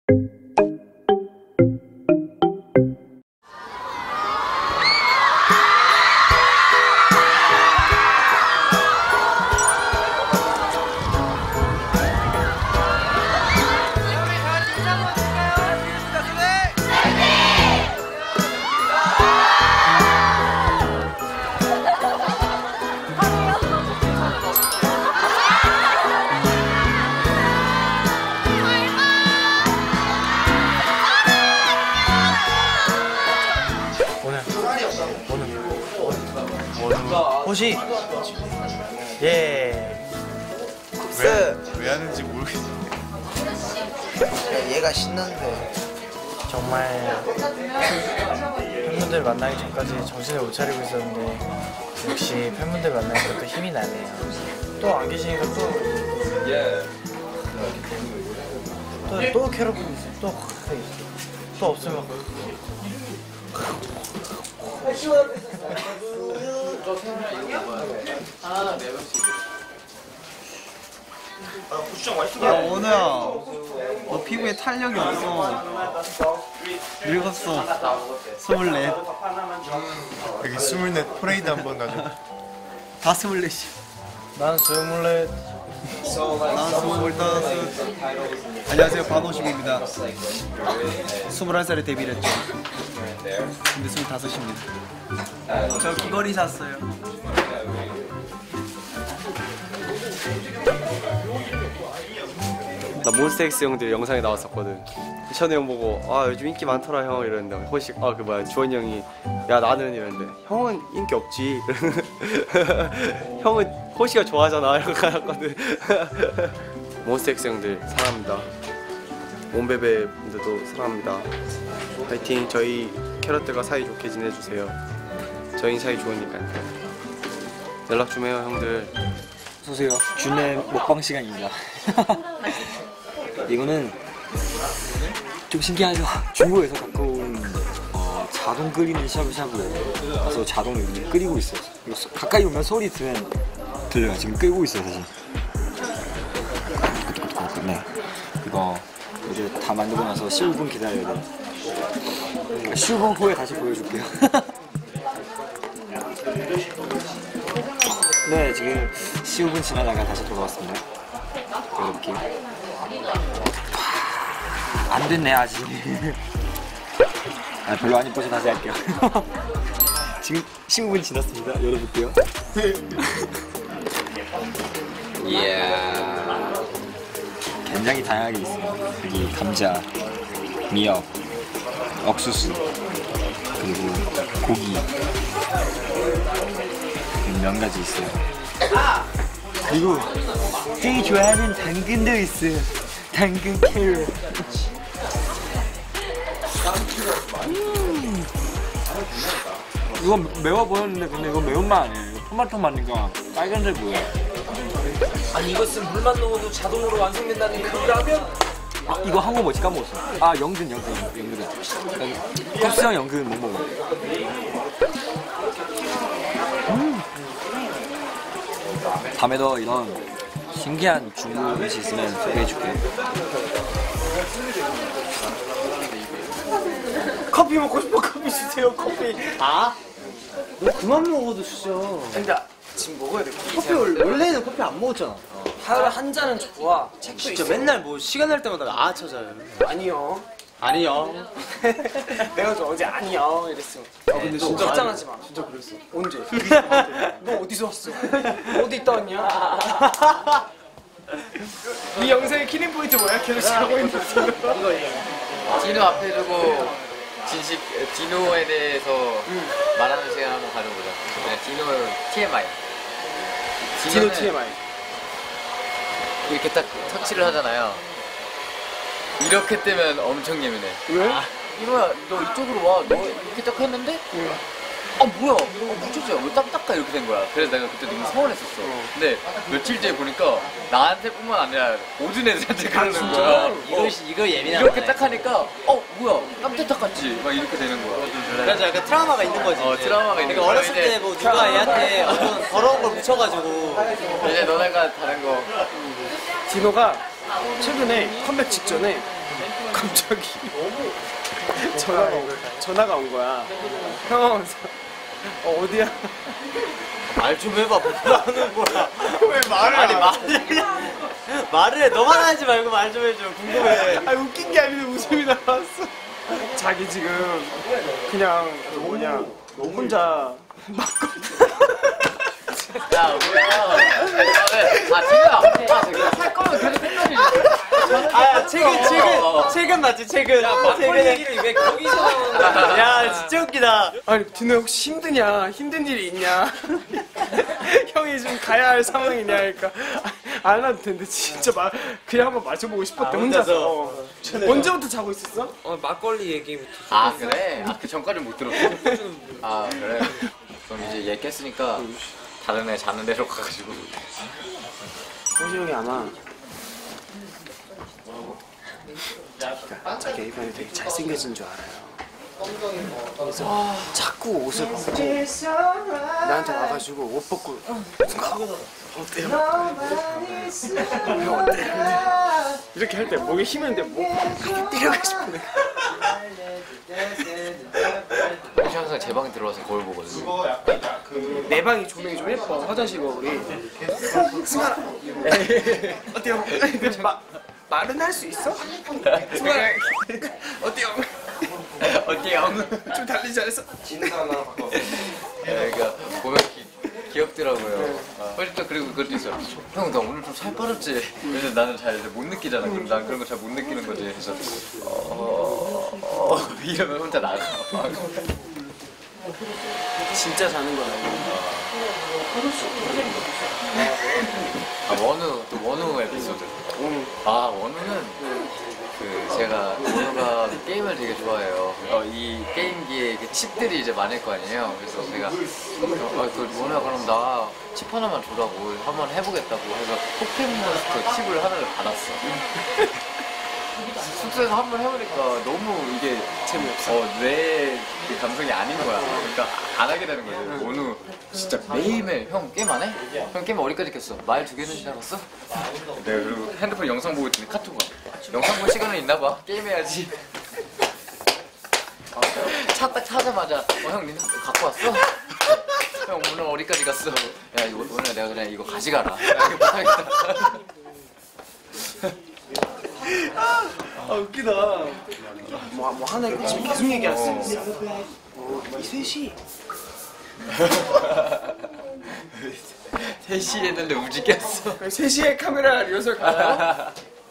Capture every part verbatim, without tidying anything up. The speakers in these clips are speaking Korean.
호시 예. 왜, 왜 하는지 모르겠어. 얘가 신난데 정말 팬분들 만나기 전까지 정신을 못 차리고 있었는데 역시 팬분들 만나니까 또 힘이 나네요. 또 안 계시니까 또 또, 또 괴롭히고 있어요. 또, 또 없으면 야 원우야, 너 피부에 탄력이 없어. 늙었어. 스물넷. 여기 스물넷 퍼레이드 한번 가자. 다 스물넷이. 난 스물넷. 난 스물다섯. 안녕하세요, 박오십입니다. 스물한 살에 데뷔를 했죠. 근데 스물다섯입니다. 저 귀걸이 샀어요. 나 몬스타엑스 형들 영상에 나왔었거든. 션우 형 보고 아 요즘 인기 많더라 형 이랬는데 호식 아 그 뭐야 주원이 형이 야 나는 이랬는데 형은 인기 없지. 형은 호시가 좋아하잖아 이러고 가놨거든. 몬스타엑스 형들 사랑합니다. 몬베베 분들도 사랑합니다. 파이팅. 저희 캐럿들과 사이좋게 지내주세요. 저희 사이 좋으니까요. 연락 좀 해요 형들. 어서오세요. 준의 먹방 시간입니다. 이거는 좀 신기하죠? 중국에서 가까운 어, 자동 끓이는 샤브샤브에 가서 자동으로 끓이고 있어요. 이거 소, 가까이 오면 소리 들으면 들려요. 지금 끓고 있어요 사실. 네. 이거 이제 다 만들고 나서 십오 분 기다려야 돼요. 십오 분 후에 다시 보여줄게요. 네, 지금 십오 분 지나다가 다시 돌아왔습니다. 이렇게 안 됐네 아직. 아, 별로 안 이뻐서 다시 할게요. 지금 십오 분 지났습니다. 열어볼게요. 이야. 굉장히 다양하게 있어요. 여기 감자, 미역, 옥수수, 그리고 고기, 몇 가지 있어요. 그리고 제일 좋아하는 당근도 있어요. 당근 캐럿. 음. 이건 매워 보였는데 근데 이거 매운맛 아니에요. 이거 토마토 맛이니까 빨간색 보여요. 아니 이것은 물만 넣어도 자동으로 완성된다는 그 라면? 아, 이거 한국 뭐지 까먹었어. 아 영근 영근 영근이야. 컵스형 영근 못 먹어. 음. 다음에도 이런 신기한 중국 음식 있으면 소개해줄게. 커피 먹고 싶어. 커피 주세요. 커피. 아? 너 그만 먹어도 진짜. 근데 지금 먹어야 돼. 커피 원래, 원래는 커피 안 먹었잖아. 하루에 한 잔은 좋아. 책도 진짜 있어. 맨날 뭐 시간 날 때마다 아 찾아요. 아니요. 아니요. 내가 저 어제 아니요 이랬어. 아 근데 너 진짜 걱정하지 마. 진짜 그랬어. 언제? 너 어디서 왔어? 어디 있다 왔냐? 이 영상의 키링 포인트 뭐야? 계속 하고 있는 거. 디노 앞에 두고 진식 디노에 대해서 음. 말하는 시간 한번 가져보자. 네, 디노 티엠아이. 디노 티엠아이. 이렇게 딱 터치를 하잖아요. 이렇게 뜨면 엄청 예민해. 왜? 아, 이노야, 너 이쪽으로 와. 너 이렇게 딱 했는데? 응. 아 뭐야? 어, 묻혔어요. 왜 딱딱다 이렇게 된 거야. 그래서 내가 그때 너무 서운했었어. 어. 근데 며칠 뒤에 보니까 나한테뿐만 아니라 모든 애들한테 그러는 아, 거야. 이거 이거 예민한 이렇게 딱 하니까 어 뭐야? 깜짝짝 같지? 막 이렇게 되는 거야. 그래서 약간 트라우마가 있는 거지. 어 트라우마가 있는 그러니까 거야. 어렸을 때 뭐 누가 애한테 어떤 더러운 걸 묻혀가지고 이제 너네가 다른 거. 디노가 최근에 컴백 직전에 갑자기 전화가 온, 전화가 온 거야. 형 어, 어디야? 말 좀 해봐. 뭐라는 거야? 왜 말을 아니 안 말을 말을 해. 너만 하지 말고 말 좀 해줘. 궁금해. 아 웃긴 게 아닌데 웃음이 나왔어. 자기 지금 그냥 그 뭐냐 혼자 야, 뭐야. 아, 진짜. 아, 진짜 살 거면 계속 끝나지. 아 최근 최근 최근 맞지 최근. 야, 막걸리 얘기를 왜 거기서 나오는 거야? 야 진짜 웃기다. 아니 디노 혹시 힘드냐? 힘든 일이 있냐? 형이 좀 가야 할 상황이냐 하니까 안 와도 된대. 진짜 마, 그냥 한번 마셔보고 싶었대. 아, 혼자서. 혼자서. 언제부터 자고 있었어? 어, 막걸리 얘기부터. 아, 그래? 아, 그 전까지 못 들었어. 아, 그래. 그럼 이제 얘 깼으니까 다른 애 자는 데로 가가지고. 호시 형이 아마 자기 애변이 되게 잘생겨진 줄 알아요. 그래서 자꾸 옷을 벗고 나한테 와가지고 옷 벗고 어때요? 형 어때요? 이렇게 할 때 목에 힘이 있는데 목 때려가고 싶은데. 혹시 항상 제 방에 들어와서 거울 보거든요. 내 방이 조명이 좀 예뻐. 화장실 거울이. 승관아 어때요? 마, 말은 할 수 있어? 승관아 어때요? 어때요? 좀 달리지 않았어? 예, 그러니까 보면 기, 귀엽더라고요. 훨씬 또 그리고 그것도 있어요. 형, 나 오늘 좀 살 빠졌지? 그래서 나는 잘 못 느끼잖아. 그럼 난 그런 거 잘 못 느끼는 거지. 그래서 어, 어 이러면 혼자 나가. 진짜 자는 거라고. 아, 원우, 또 원우 에피소드. 아, 원우는 그 제가 원우가 게임을 되게 좋아해요. 어, 이 게임기에 그 칩들이 이제 많을 거 아니에요. 그래서 제가 어, 그 원우야 그럼 나 칩 하나만 주라고 한번 해보겠다고 해서 포켓몬스터 칩을 하나를 받았어. 숙소에서 한 번 해보니까 너무 이게 재미없어. 어, 내 그 감성이 아닌 거야. 그러니까 안 하게 되는 거지. 원우 진짜 매일매일 형 게임 안 해? 형 게임 어디까지 켰어? 마일 두 개는 지나갔어? 네, 그리고 핸드폰 영상 보고 있더니 카톡 와. 영상 볼 시간은 있나 봐. 게임해야지. 차 딱 타자마자 어, 형 니는 갖고 왔어? 형 오늘 어디까지 갔어? 야 이거 오늘 내가 그냥 이거 가져가라. 야, 이거 못하겠다. 아 웃기다. 뭐, 뭐 하나에 꽂히면 계속 얘기할 수 있어. 어, 이 셋이 세 시 했는데 우지 깼어. 세 시에 카메라 리허설 가요?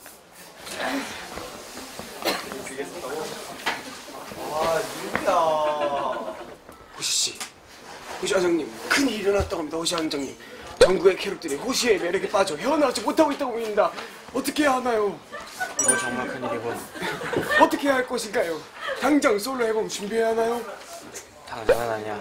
호시씨, 호시 회장님, 큰일이 일어났다고 합니다. 호시 회장님, 전국의 캐럿들이 호시의 매력에 빠져 헤어나오지 못하고 있다고 보입니다. 어떻게 해야 하나요? 이거 정말 큰일이고 어떻게 해야 할 것인가요? 당장 솔로 앨범 준비해야 하나요? 당장은 아니야.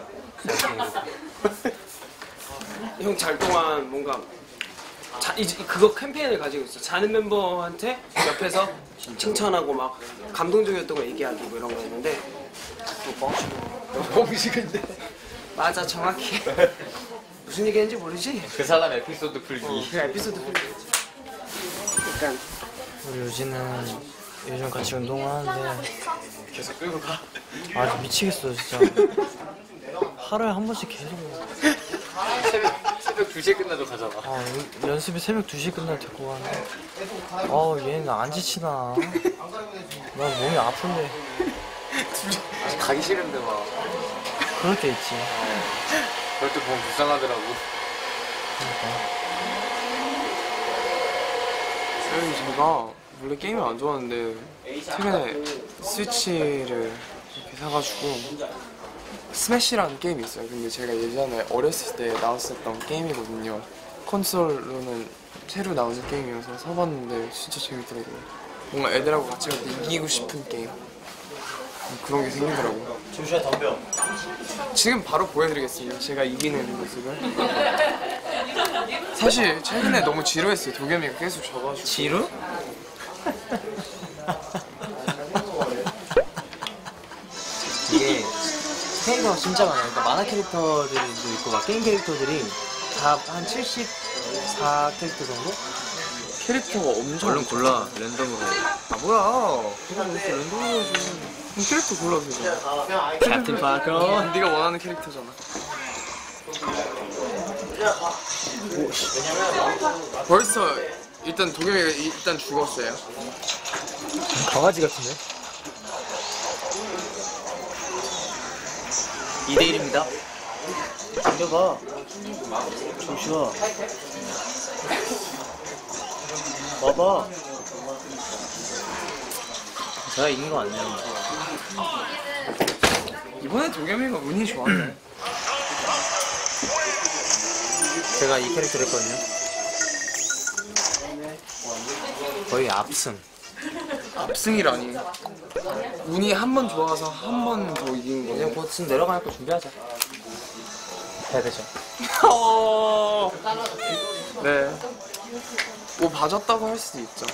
형 잘 동안 뭔가 자, 이제 그거 캠페인을 가지고 있어. 자는 멤버한테 옆에서 칭찬하고 막 감동적이었던 거 얘기하기 뭐 이런 거 했는데 또 뻥치고 뻥치근데 맞아 정확히 무슨 얘기했는지 모르지? 그 사람 에피소드 풀기. 어, 그 에피소드 풀기. 약간 우리 유진은 요즘 같이 운동을 하는데 계속 끌고 가. 아 미치겠어 진짜. 하루에 한 번씩 계속 새벽 새벽 두 시에 끝나도 가잖아. 아, 연- 연습이 새벽 두 시에 끝나 데리고 가는데 아 얘는 안 지치나. 난 몸이 아픈데 가기 싫은데 막. 그럴 때 있지. 그럴 때 보면 불쌍하더라고. 여러분 제가 원래 게임을 안 좋아하는데 최근에 스위치를 이렇게 사가지고 스매시라는 게임이 있어요. 근데 제가 예전에 어렸을 때 나왔었던 게임이거든요. 콘솔로는 새로 나오는 게임이어서 사봤는데 진짜 재밌더라고요. 뭔가 애들하고 같이 갈 때 이기고 싶은 게임 그런 게 생기더라고요. 조슈아 덤벼. 지금 바로 보여드리겠습니다. 제가 이기는 모습을. 사실 최근에 너무 지루했어요. 도겸이가 계속 져가지고. 지루? 이게 캐릭터가 진짜 많아요. 그러니까 만화 캐릭터들도 있고 막 게임 캐릭터들이 다 한 칠십사 캐릭터 정도? 캐릭터가 엄청 얼른 골라 랜덤으로. 아, 뭐야? 그거 무슨 랜덤으로 좀 캐릭터 골라서. 캡틴 파커. 네가 원하는 캐릭터잖아. 벌써 일단 도겸이가 일단 죽었어요. 강아지 같은데? 이 대 일입니다. 앉아봐. 조슈아. 봐봐. 제가 이긴 거 같네요. 이번에 도겸이가 운이 좋았네. 제가 이 캐릭터를 했거든요. 거의 압승. 압승이라니. 운이 한 번 좋아서 한 번 더 이긴 거냐? 그냥 곧 지금 내려갈 거 준비하자. 해야 되죠. 어... 네. 뭐 봐줬다고 할 수도 있죠.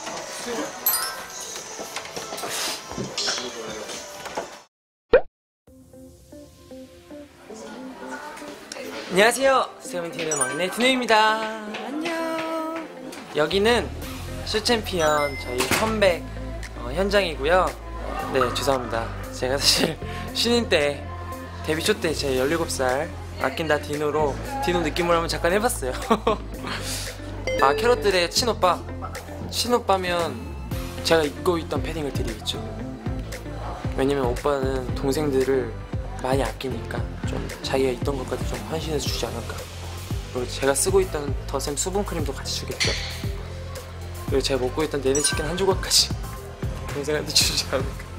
안녕하세요. 세븐틴의 막내 디노입니다. 안녕. 여기는 슈챔피언 저희 컴백 어, 현장이고요. 네, 죄송합니다. 제가 사실 신인 때 데뷔 초 때 제 열일곱 살 아낀다 디노로 디노 느낌으로 한번 잠깐 해봤어요. 아, 캐럿들의 친오빠. 친오빠면 제가 입고 있던 패딩을 드리겠죠. 왜냐면 오빠는 동생들을 많이 아끼니까 좀 자기가 있던 것까지 좀 헌신해서 주지 않을까. 그리고 제가 쓰고 있던 더샘 수분크림도 같이 주겠죠. 그리고 제가 먹고 있던 내내치킨 한 조각까지 동생한테 주지 않을까.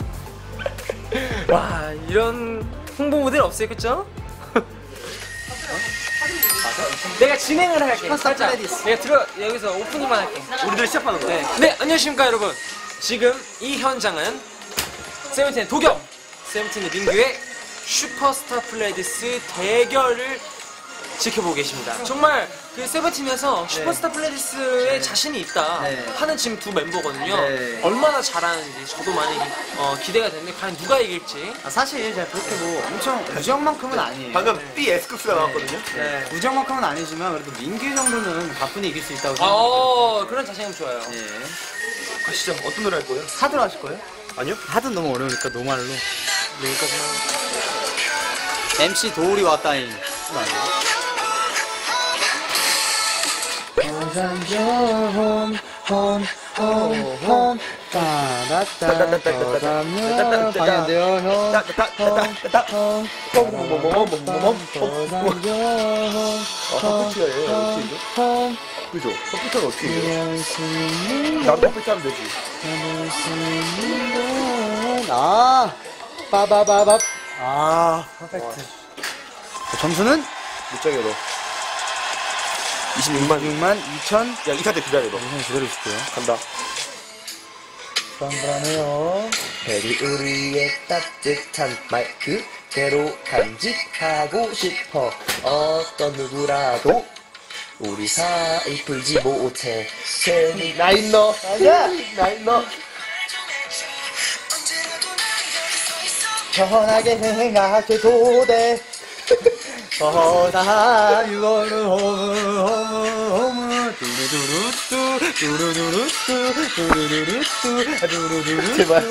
와, 이런 홍보 모델 없어요, 그쵸? 내가 진행을 할게. 살짝 내가 들어 여기서 오프닝만 할게. 우리들 시작하는 거야. 네, 네, 안녕하십니까 여러분. 지금 이 현장은 세븐틴의 도겸, 세븐틴의 민규의 슈퍼스타 플레이디스 대결을 지켜보고 계십니다. 정말 그 세븐틴에서 슈퍼스타 플레이디스에 자신이 있다 네. 하는 지금 두 멤버거든요. 네. 얼마나 잘하는지 저도 많이 어, 기대가 되는데 과연 누가 이길지. 아, 사실 제가 그렇게 뭐 엄청 우정만큼은 아니에요. 방금 B S급수가 나왔거든요. 네. 우정만큼은 아니지만 그래도 민규 정도는 가뿐히 이길 수 있다고 생각해요. 어, 그런 자신감 좋아요. 네. 가시죠. 어떤 노래 할 거예요? 하드로 하실 거예요? 아니요. 하드는 너무 어려우니까 노말로. 엠씨 도울이 왔다잉. 방이 안 돼요, 형. 그죠? 컴퓨터는 어떻게 해요? 나도 컴퓨터 하면 되지. 아, 빠바바밥. 아, 퍼펙트. 점수는? 못 정해 너. 이십육만. 육만 이천. 야, 이 카드 기다려 너. 형 기다려줄게요. 간다. 불안불안해요. 베리 우리의 따뜻한 말 그대로 간직하고 싶어. 어떤 누구라도 우리 사이 풀지 못해. 세미 나인너 아니야 나인너 편하게 생각해도 돼. 어다 유월은 호무 호무 호무 두루두루뚜 두루두루뚜 두루두루뚜 두루두루뚜. 제발.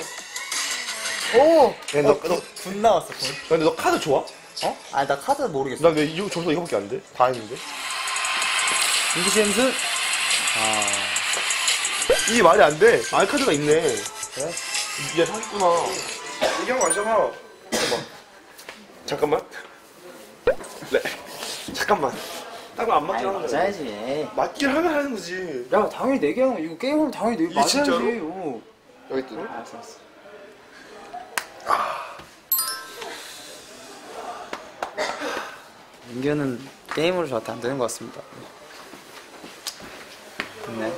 오! 야, 너, 너, 분 나왔어 분. 근데 너 카드 좋아? 어? 아니 나 카드 모르겠어. 난 왜 이 점수 이거밖에 안 돼? 다 했는데. 민기 쌤은 아 이게 말이 안 돼. 알 카드가 있네. 그래? 이제 사겠구나. 이경 마셔봐. 잠깐만. 잠깐만. 네. 잠깐만. 딱 안 맞긴 하는 거야. 맞아야지. 맞긴 하면 하는 거지. 야 당연히 네 개 하면 이거 게임하면 당연히 네 개 이게 맞아야지. 진짜로? 어. 여기 뜨네. 알았어 알았어. 민규는 게임으로 저한테 안 되는 것 같습니다. 네.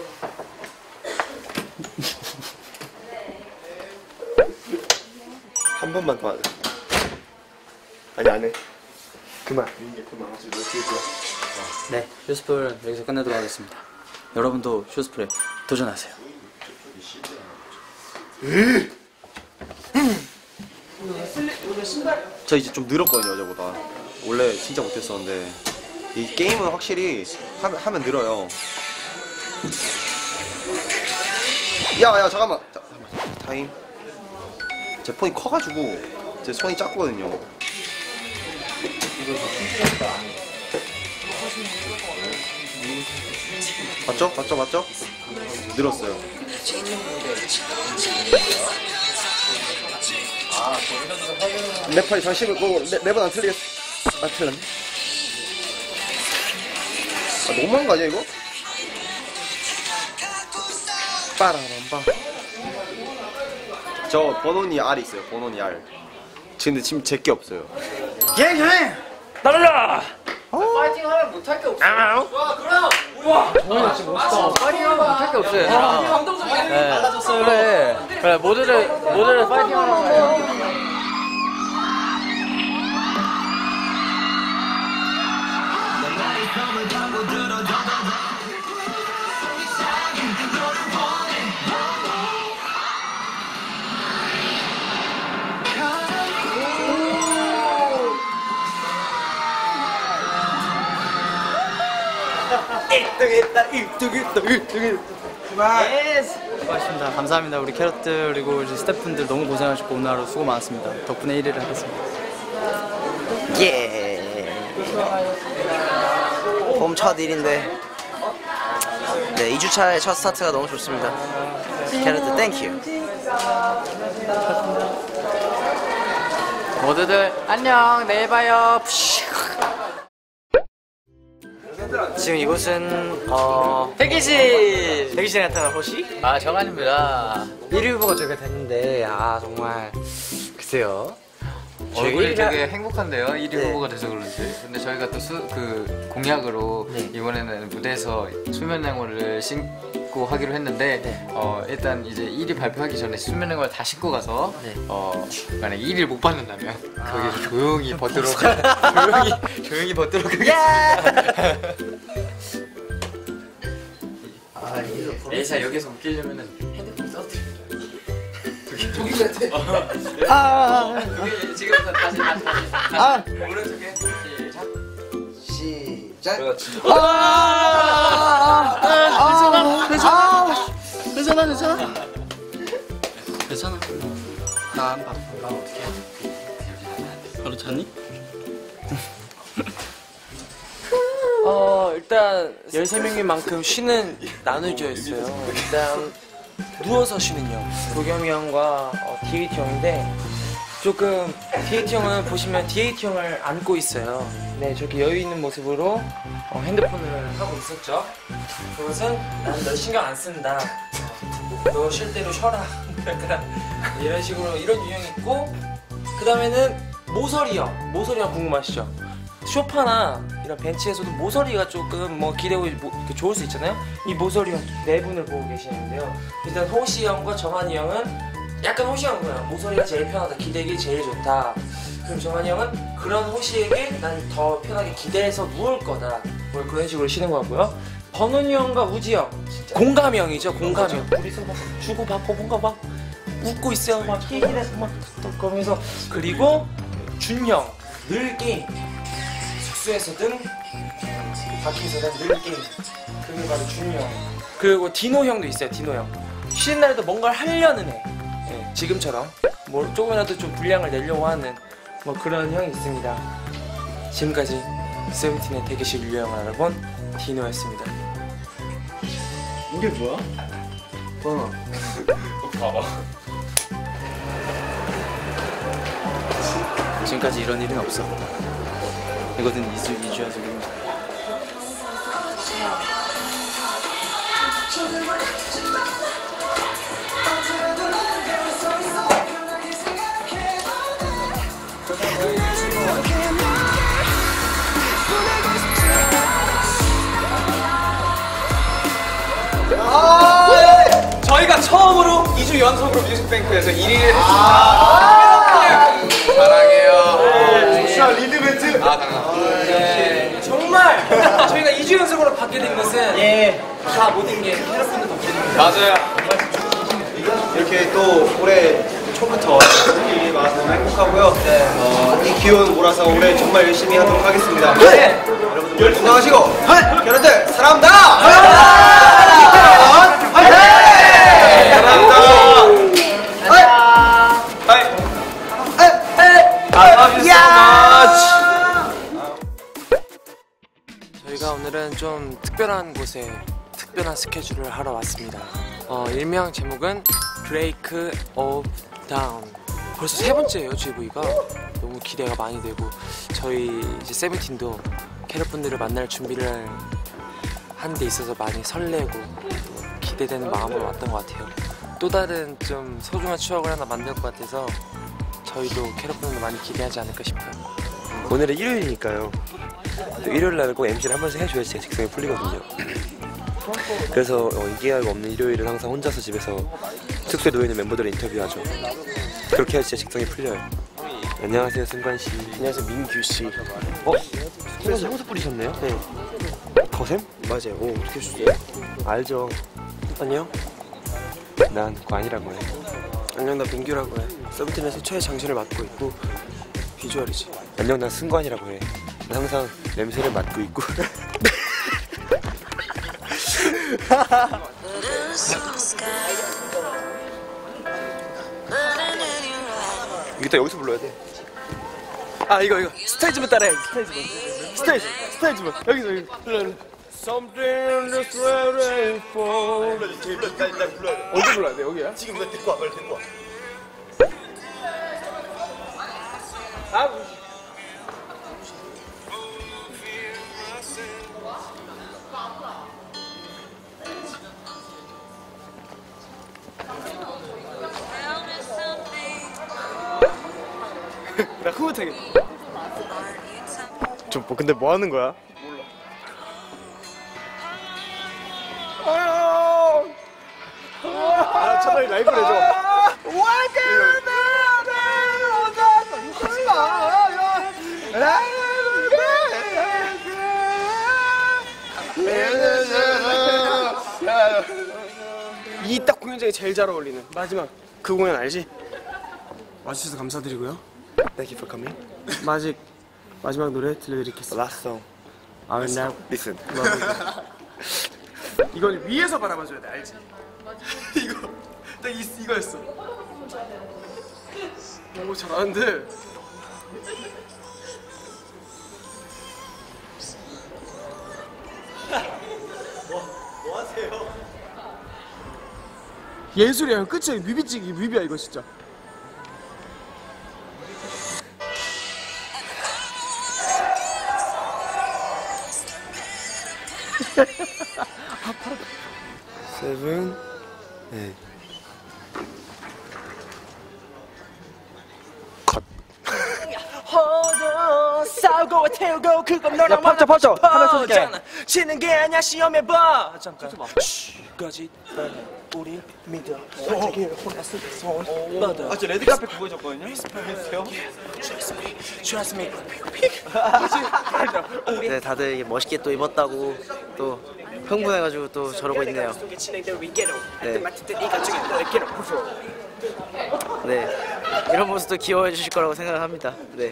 한 번만 더 하자. 아니 안 해. 그만. 이게 그만 하지. 너 뒤에 좋아. 네, 쇼스풀 여기서 끝내도록 하겠습니다. 여러분도 쇼스풀에 도전하세요. 저 이제 좀 늘었거든요 어제보다. 원래 진짜 못했었는데 이 게임은 확실히 하면, 하면 늘어요. 야야 잠깐만. 자, 잠깐만. 타임. 제 폰이 커가지고 제 손이 작거든요. 맞죠? 맞죠? 맞죠? 늘었어요. 내 팔이 장식을 끄고 매번 안 틀리겠어. 아 틀렸네. 아, 너무한 거 아니야 이거? 빠라람빠. 저 번호니 R 있어요. 번호니 R. 근데 지금 제게 없어요. 예, 예. 따라라. 파이팅 하면 못할 게 없어. 와, 그럼. 우와. 정말 진짜 멋있다. 파이팅 하면 못할 게 없어요. 얘들아. 감동적이네. 달라졌어요. 그래. 그래. 모두를 모두를 파이팅 하라고. 일 등 했다, 일 등 했다, 일 등 했다. 수고하셨습니다. 감사합니다. 우리 캐럿들 그리고 우리 스태프분들 너무 고생하셨고 오늘 하루 수고 많았습니다. 덕분에 일 위를 하겠습니다. 예. 봄 첫 일인데 네, 이 주차의 첫 스타트가 너무 좋습니다. 캐럿들 땡큐. 모두들 안녕. 내일 봐요. 지금 이곳은 어 대기실 대기실에 나타난 호시? 아, 정한입니다. 일 위 후보가 저희가 됐는데 아 정말 글쎄요. 얼굴이 저희가- 되게 행복한데요. 일 위 네. 후보가 돼서 그런지. 근데 저희가 또 그 공약으로 네. 이번에는 무대에서 수면 양호를 신고 하기로 했는데 네. 어, 일단 이제 일 위 발표하기 전에 수면 양호를 다 신고 가서 네. 어, 만약 일 위를 못 받는다면 거기서 조용히 버티도록 조용히 조용히 버티도록 하겠습니다. 에이사 여기서 웃기려면은 핸드폰 써드려. 저기 같아. 아, 여기 지금부터 다시 다시 다시. 아, 오른쪽에 시작. 시작. 아, 괜찮아, 괜찮아, 괜찮아, 괜찮아, 괜찮아. 나안 봐. 나 어떻게 해? 바로 잤니? 어 일단 열세 명인 만큼 쉬는 나눠져 있어요. 일단 누워서 쉬는 형 도겸이 형과 어, 디에이티 형인데 조금 디에이티 형은 보시면 디에이티 형을 안고 있어요. 네 저렇게 여유 있는 모습으로 어, 핸드폰을 하고 있었죠. 그것은 난 너 신경 안 쓴다. 너 쉴 대로 쉬어라. 약간 이런 식으로 이런 유형이 있고 그 다음에는 모서리 형 모서리 형 궁금하시죠? 소파나 이런 벤치에서도 모서리가 조금 뭐 기대고 뭐, 좋을 수 있잖아요. 이 모서리 형 네 분을 보고 계시는데요. 일단 호시 형과 정한이 형은 약간 호시 형은 그냥 모서리가 제일 편하다, 기대기 제일 좋다. 그럼 정한이 형은 그런 호시에게 난 더 편하게 기대해서 누울 거다. 뭐 그런 식으로 쉬는 것 같고요. 번훈이 형과 우지 형 공감 형이죠. 공감 형. 둘이서 막 주고받고 뭔가 막 웃고 있어요. 막 얘기해서 막 그러면서 그리고 준 형 늘 게임. 숙소에서든 밖에서든 늘 게임. 그게 바로 준이 형. 그리고 디노 형도 있어요. 디노 형. 쉬는 날에도 뭔가를 하려는 애. 네, 지금처럼 뭐 조금이라도 좀 분량을 내려고 하는 뭐 그런 형이 있습니다. 지금까지 세븐틴의 대기실 유형을 알아본 디노였습니다. 이게 뭐야? 어. 봐봐. 지금까지 이런 일은 없어. 이거는 이주 이주야 지금. 저희가 처음으로 이 주 연속으로 뮤직뱅크에서 일 위를 했습니다. 사랑해요. 자, 리드 멘트. 아, 당연하죠. 정말 저희가 이 주 연속으로 받게 된 것은 예. 다 모든 게 캐럿분들 덕분입니다. 맞아요. 이렇게 또 올해 초부터 일이 많아서 너무 행복하고요. 어, 이 기운 몰아서 올해 정말 열심히 하도록 하겠습니다. 네. 여러분들 건강하시고 캐럿들 사랑합니다. 사랑합니다. 좀 특별한 곳에 특별한 스케줄을 하러 왔습니다. 어, 일명 제목은 Break of Down. 벌써 세 번째예요, 지브이가. 너무 기대가 많이 되고 저희 이제 세븐틴도 캐럿분들을 만날 준비를 하는 데 있어서 많이 설레고 기대되는 마음으로 왔던 것 같아요. 또 다른 좀 소중한 추억을 하나 만들 것 같아서 저희도 캐럿분들 많이 기대하지 않을까 싶어요. 오늘은 일요일이니까요. 또 일요일 날은 꼭 엠시를 한 번씩 해줘야지 제 직성이 풀리거든요. 그래서 어, 인기가가 없는 일요일은 항상 혼자서 집에서 숙소에 놓여있는 멤버들을 인터뷰하죠. 그렇게 해야지 제 직성이 풀려요. 안녕하세요, 승관씨. 안녕하세요, 민규씨. 어? 승관씨 향수 뿌리셨네요? 네. 거셈? 맞아요. 오, 어떻게 하셨어요? 알죠. 안녕? 난 그거 아니라고 해. 안녕, 나 민규라고 해. 세븐틴에서 최애 장신을 맡고 있고 비주얼이지. 안녕, 난 승관이라고 해. 난 항상 냄새를 맡고 있고. 이따 여기서 불러야 돼. 아, 이거 이거 스테이지만 따라해. 스테이지만. 스테이지. 스테이지만. 여기서 여기. 불러 불러. Something just waiting for. 어디 불러야 돼? 여기야? 지금 나 데리고 와, 빨리 데리고 와. 아, 나 흐뭇하게. 좀 뭐, 근데 뭐 하는 거야? 몰라. 아, 차라리 라이브를 해줘. 이 딱 공연장에 제일 잘 어울리는 마지막 그 공연 알지? 와주셔서 감사드리고요. Thank you for coming. 마지막 마지막 노래 들려드리겠습니다. Last song. I will now Listen. 이걸 위에서 바라봐줘야 돼, 알지? 이거 딱 이, 이거였어. 오, 잘하는데. 뭐, 뭐 하세요? 예술이야, 끝이야. 뮤비찍이 뮤비야 이거 진짜. Seven. 네. 허도 싸우고 태우고 그건 너랑 맞아 퍼져 퍼져 치는 게 아니야 시험에 봐. 잠깐 까지 우리 믿어 솔직히 혼났을 때 손 뻗어. 아, 저 레드카펫 그거 해줬거든요? Trust me. 네, 다들 멋있게 또 입었다고 또 흥분해가지고 또 저러고 있네요. 네. 네, 이런 모습도 귀여워해 주실 거라고 생각합니다. 네.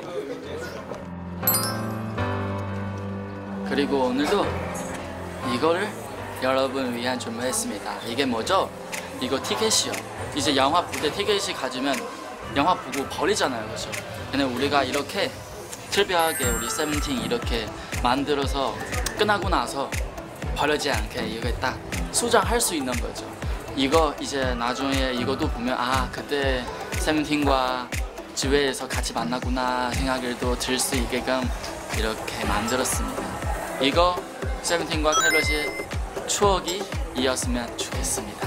그리고 오늘도 이거를 여러분 위한 준비했습니다. 이게 뭐죠? 이거 티켓이요. 이제 영화 볼 때 티켓이 가지면 영화 보고 버리잖아요, 그렇죠? 근데 우리가 이렇게 특별하게 우리 세븐틴 이렇게 만들어서 끝나고 나서 버리지 않게 이거 딱 소장할 수 있는 거죠. 이거 이제 나중에 이것도 보면 아, 그때 세븐틴과 지회에서 같이 만나구나 생각을 또 들 수 있게끔 이렇게 만들었습니다. 이거 세븐틴과 캐럿의 추억이 이었으면 좋겠습니다.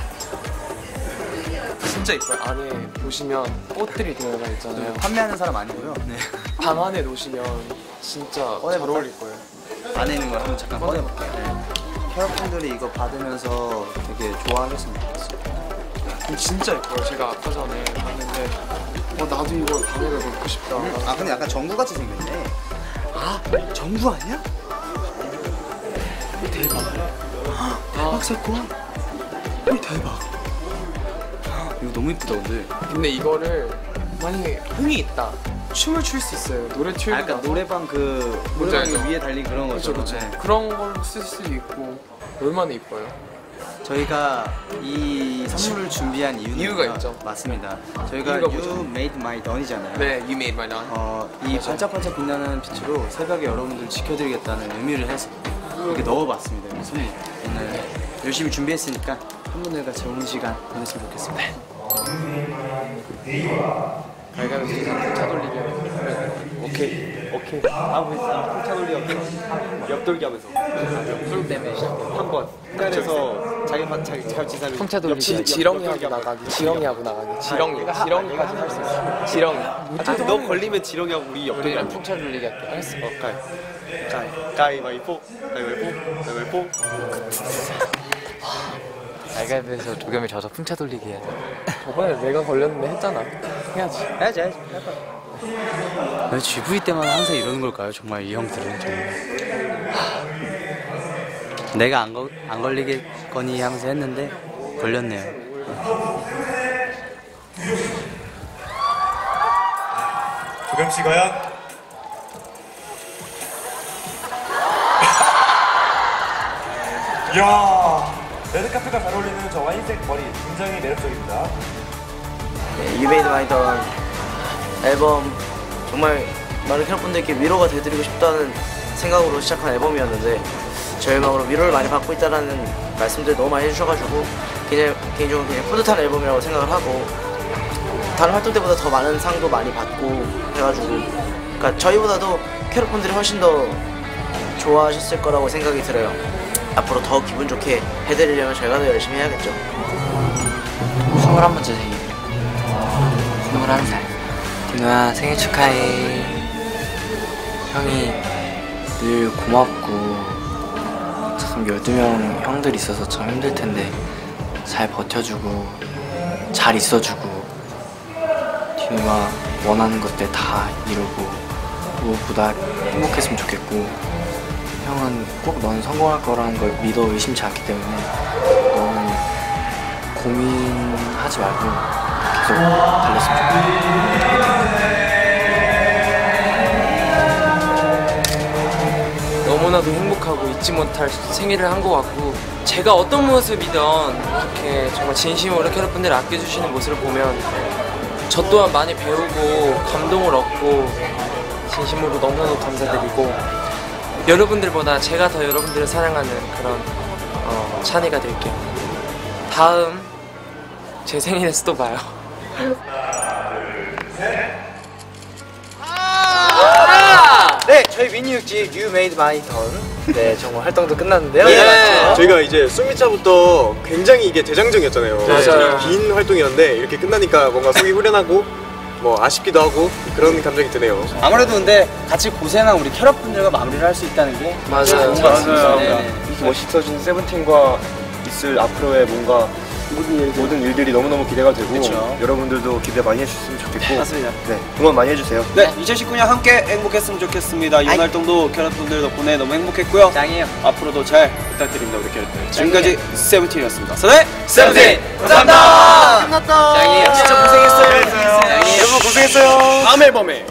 진짜 이뻐요. 안에 보시면 꽃들이 들어가 있잖아요. 판매하는 사람 아니고요. 네. 방 안에 놓으시면 진짜 잘 어울릴 거예요. 안에 있는 걸 한번 잠깐 꺼내볼게요. 네. 캐럿분들이 이거 받으면서 되게 좋아하셨으면 좋겠어요. 진짜 예뻐요. 제가 아까 전에 봤는데 어, 나도 이거 방에다 놓고 싶다. 아, 근데 약간 정구같이 생겼네. 아, 정부 아니야? 대박. 대박 사건. 대박. 이거 너무 이쁘다, 근데. 근데 이거를 만약에 흥이 있다. 춤을 출 수 있어요. 노래 틀고 아, 약간 노래방 그 노래방 그 위에 달린 그런 거죠. 그렇죠, 그렇죠. 네. 그런 걸로 쓸 수도 있고 얼마나 이뻐요. 저희가 이 선물을 준비한 이유는 이유가 있죠. 맞습니다. 저희가 이유가 You 뭐죠? Made My Dawn이잖아요. 네, You Made My Dawn. 어, 이 반짝반짝 빛나는 빛으로 새벽에 여러분들 지켜드리겠다는 의미를 해서 이렇게 넣어봤습니다. 손님 오늘 열심히 준비했으니까 팬분들과 좋은 시간 보냈으면 좋겠습니다. 가위바위보 풍차 돌리기. 오케이 오케이 아무 풍차 돌리기 없어. 옆돌기 하면서 옆돌 때문에 한 번 중간에서 자기 파 자기 자기 사람이 풍차 돌리기. 지렁이하고 나가기. 지렁이하고 나가기. 지렁이. 지렁이가 할 수 있어. 지렁이. 아니, 너 걸리면 지렁이하고 우리 옆돌기 우리는 하면 풍차 돌리기 할게. 알았어. 어 가위 가위 가위바위보 가위바위보 가위바위보. 가위바위보에서 도겸이 져서 풍차 돌리기 해야 돼. 저번에 내가 걸렸는데 했잖아. 해야지. 해야지 해야지. 왜 지브이 때만 항상 이러는 걸까요? 정말 이 형들은 정말. 하... 내가 안, 거, 안 걸리겠거니 하면서 했는데 걸렸네요. 도겸 씨 과연? 이야, 레드카펫과 잘 어울리는 저 와인색 머리 굉장히 매력적입니다. 네, You Made My Dawn 앨범 정말 많은 캐럿분들께 위로가 되드리고 싶다는 생각으로 시작한 앨범이었는데 저희 음악으로 위로를 많이 받고 있다는 말씀들 너무 많이 해주셔가지고 그냥, 개인적으로 그냥 뿌듯한 앨범이라고 생각을 하고 다른 활동 때보다 더 많은 상도 많이 받고 해가지고 그러니까 저희보다도 캐럿분들이 훨씬 더 좋아하셨을 거라고 생각이 들어요. 앞으로 더 기분 좋게 해드리려면 저희가 더 열심히 해야겠죠. 스물한 번째 생일. 스물한 살. 디노야 생일 축하해. 형이 늘 고맙고 참 열두 명 형들이 있어서 참 힘들 텐데 잘 버텨주고 잘 있어주고 디노가 원하는 것들 다 이루고 무엇보다 행복했으면 좋겠고 형은 꼭 넌 성공할 거라는 걸 믿어 의심치 않기 때문에 너는 고민하지 말고 계속 달렸으면 좋겠다. 너무나도 행복하고 잊지 못할 생일을 한 것 같고 제가 어떤 모습이든 이렇게 정말 진심으로 캐럿분들을 아껴주시는 모습을 보면 저 또한 많이 배우고 감동을 얻고 진심으로 너무나도 감사드리고 여러분들보다 제가 더 여러분들을 사랑하는 그런 어, 찬이가 될게요. 다음 제 생일에서 또 봐요. 네, 저희 미니육지 You Made My Dawn 네, 정말 활동도 끝났는데요. 네. 저희가 이제 숨미차부터 굉장히 이게 대장정이었잖아요. 맞아요. 긴 활동이었는데 이렇게 끝나니까 뭔가 속이 후련하고 뭐 아쉽기도 하고 그런 감정이 드네요. 아무래도 근데 같이 고생한 우리 캐럿분들과 마무리를 할 수 있다는 게 맞아요. 좋은 것 같습니다. 네. 이렇게 멋있어진 세븐틴과 있을 앞으로의 뭔가 모든 일들이 너무너무 기대가 되고 그쵸. 여러분들도 기대 많이 해주셨으면 좋겠고 맞습니다. 네, 응원 많이 해주세요. 네, 이천십구 년 함께 행복했으면 좋겠습니다. 이번 활동도 캐럿분들 덕분에 너무 행복했고요. 짱이에요. 앞으로도 잘 부탁드립니다, 우리 캐럿들. 지금까지 세븐틴이었습니다. 서네 세븐틴 감사합니다. 끝났다. 짱이에요. 진짜 고생했어요. 짱이에요. 여러분 고생했어요. 다음 앨범에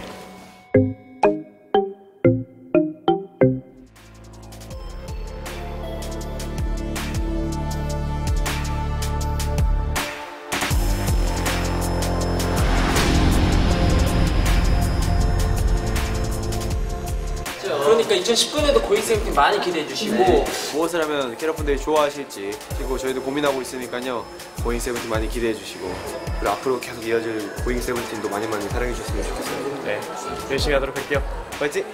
그러니까 이천십구 년도 고잉 세븐틴 많이 기대해 주시고 네. 무엇을 하면 캐럿분들이 좋아하실지 그리고 저희도 고민하고 있으니까요. 고잉 세븐틴 많이 기대해 주시고 그리고 앞으로 계속 이어질 고잉 세븐틴도 많이 많이 사랑해 주셨으면 좋겠어요. 네, 열심히 하도록 할게요. 파이팅!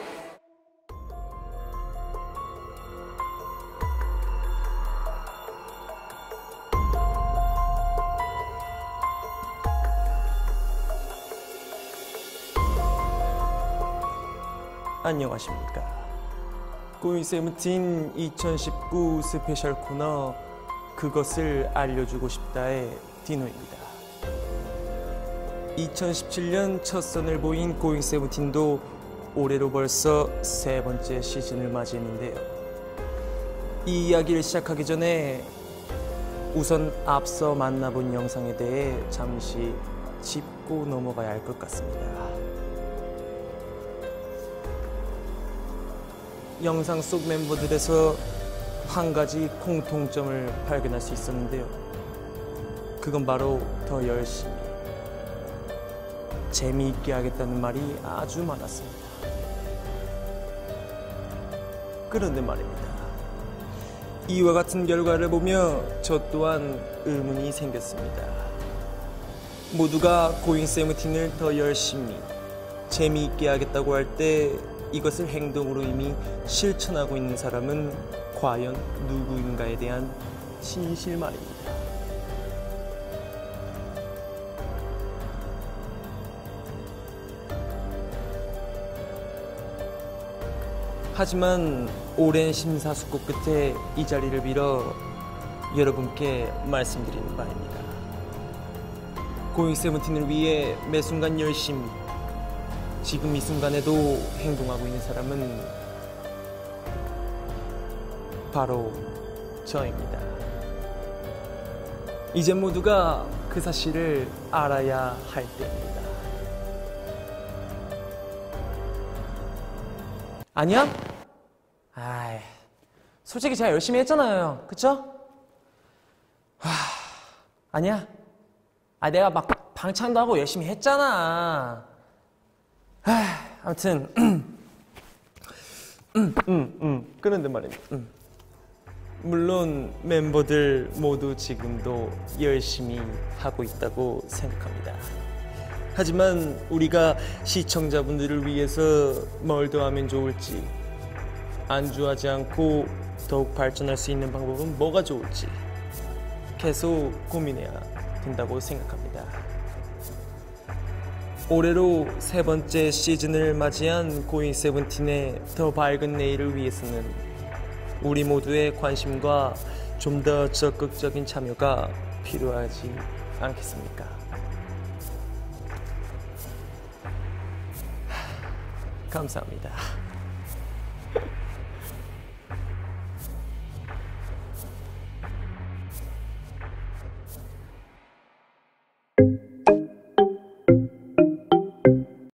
안녕하십니까. 고잉 세븐틴 이천십구 스페셜 코너 그것을 알려주고 싶다의 디노입니다. 이천십칠 년 첫 선을 보인 고잉 세븐틴도 올해로 벌써 세 번째 시즌을 맞이했는데요. 이 이야기를 시작하기 전에 우선 앞서 만나본 영상에 대해 잠시 짚고 넘어가야 할 것 같습니다. 영상 속 멤버들에서 한 가지 공통점을 발견할 수 있었는데요. 그건 바로 더 열심히, 재미있게 하겠다는 말이 아주 많았습니다. 그런데 말입니다. 이와 같은 결과를 보며 저 또한 의문이 생겼습니다. 모두가 고잉 세븐틴을 더 열심히 재미있게 하겠다고 할 때 이것을 행동으로 이미 실천하고 있는 사람은 과연 누구인가에 대한 진실 말입니다. 하지만 오랜 심사숙고 끝에 이 자리를 빌어 여러분께 말씀드리는 바입니다. 고잉 세븐틴을 위해 매 순간 열심히 지금 이 순간에도 행동하고 있는 사람은 바로 저입니다. 이제 모두가 그 사실을 알아야 할 때입니다. 아니야? 아이, 솔직히 제가 열심히 했잖아요. 그쵸? 하, 아니야. 아, 내가 막 방창도 하고 열심히 했잖아. 하, 아무튼 음, 음, 음, 그런데 말입니다. 음. 물론 멤버들 모두 지금도 열심히 하고 있다고 생각합니다. 하지만 우리가 시청자분들을 위해서 뭘 더 하면 좋을지, 안주하지 않고 더욱 발전할 수 있는 방법은 뭐가 좋을지 계속 고민해야 된다고 생각합니다. 올해로 세 번째 시즌을 맞이한 고잉 세븐틴의 더 밝은 내일을 위해서는 우리 모두의 관심과 좀 더 적극적인 참여가 필요하지 않겠습니까? 감사합니다. you